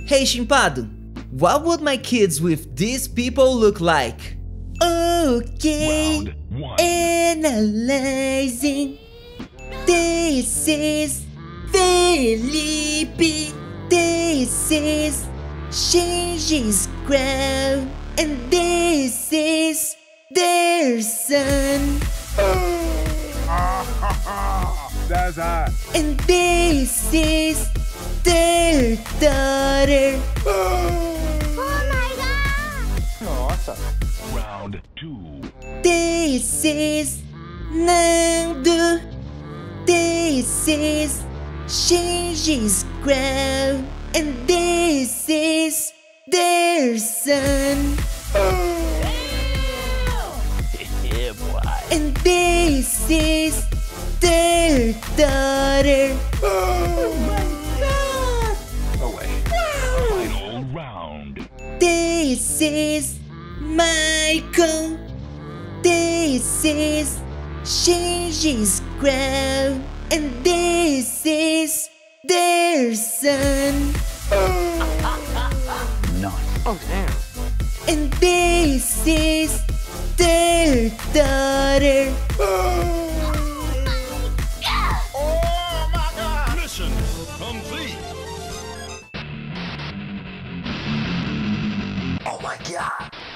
Hey Shinpado, what would my kids with these people look like? Okay, Round one. analyzing. This is Felipe. This is Shinje Scraw. And this is their son. That's hot. And this is their daughter. Oh my god! Nossa. Round two. This is Nando. This is Shinje Scraw. And this is their son. Yeah, boy. And this is their daughter. Oh wait. Final round. This is Maicon. This is Shinje Scraw. And this is their son. Nice. Oh damn. And this is their daughter. Oh my god. Mission complete. Oh my god.